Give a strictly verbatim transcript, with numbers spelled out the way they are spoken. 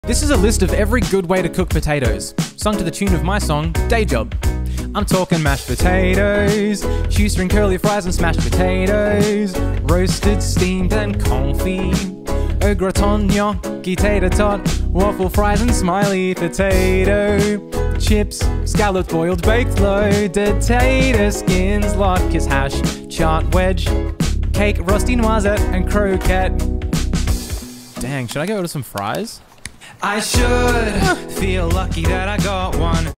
This is a list of every good way to cook potatoes, sung to the tune of my song, Day Job. I'm talking mashed potatoes, shoestring curly fries and smashed potatoes, roasted, steamed and confit, au gratin, gnocchi, tater tot, waffle fries and smiley potato, chips, scalloped, boiled, baked low, potato skins, latkes, hash, chart wedge, cake, rusty noisette and croquette. Dang, should I go order some fries? I should feel lucky that I got one.